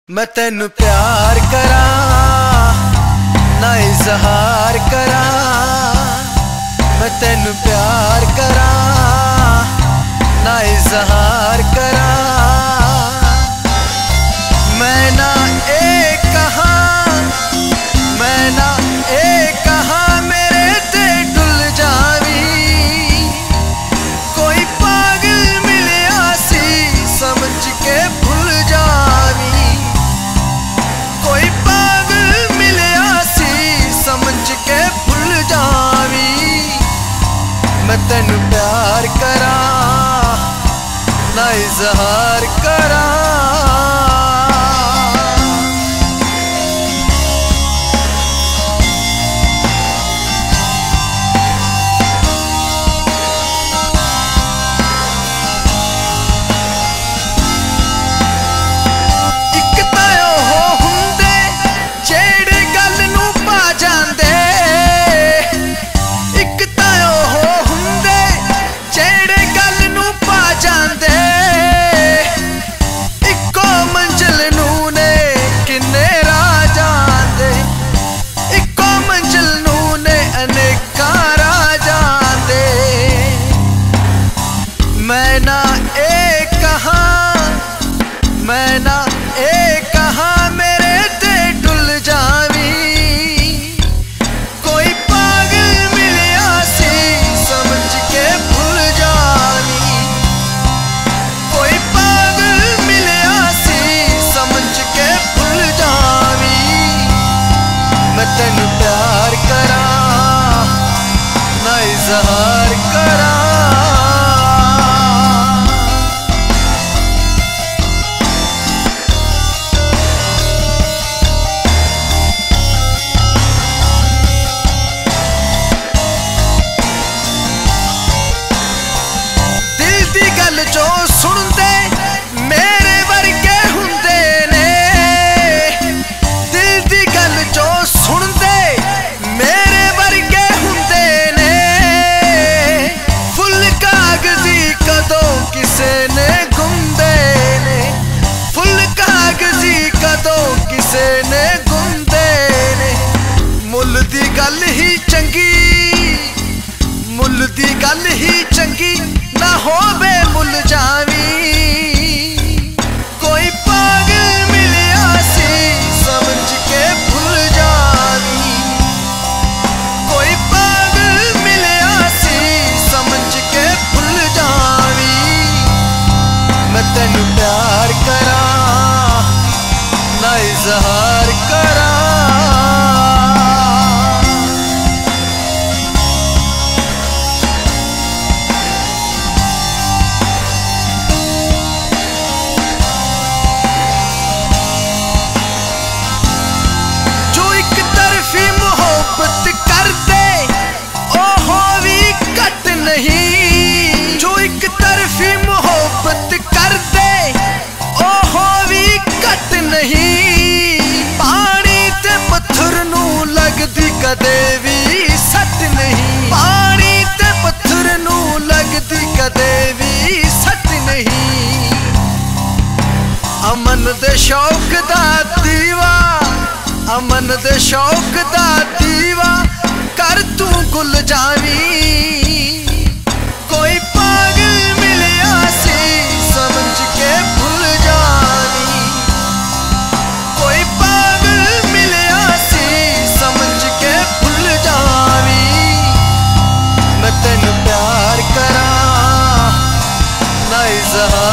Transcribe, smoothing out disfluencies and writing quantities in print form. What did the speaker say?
मैं तेनू प्यार करा ना इजहार करा, मैं तेनू प्यार करा ना इजहार करा। मैं ना एक कहा, मैं ना एक कहा मेरे ते डुल जावी। कोई पागल मिलिया सी समझ के भूल जावी। कोई पागल मिलिया सी समझ के भूल जावी। मैं तेनू प्यार करा ना इजहार करा। मैं ना एक कहा, मैं ना एक कहा मेरे ते डुल जावी। कोई पागल मिलिया सी समझ के भूल जावी। कोई पागल मिलिया सी समझ के भूल जावी। मैं तेनू प्यार करा ना इजहार करा। जो सुनते मेरे वर्गे हुंदे ने, दिल दी गल जो सुनते मेरे वर्गे हुंदे ने। फुल कागजी कदों किसे ने गुंदे ने, फुल कागजी कदों किसे ने गुंदे ने। मुल दी गल ही चंगी, मुल दी गल ही चंगी ना होवे मुल जावी। कोई पागल मिलिया सी समझ के भूल जावी। कोई पागल मिलिया सी समझ के भूल जावी। मैं तेनू प्यार करा ना इजहार करा। जो एक तरफी मोहब्बत कर दे ओ हो भी कट नहीं। पानी ते पत्थर नू लगदी कदे भी सट नहीं। पानी ते पत्थर नू लगदी कदे भी सट नहीं। अमन दे शौक दा दीवा, अमन दे शौक दा दीवा कर तू गुल जावी। कोई पागल मिलिया सी समझ के भूल जावी। कोई पागल मिलिया सी समझ के भूल जावी। मैं तेनू प्यार करा ना इजहार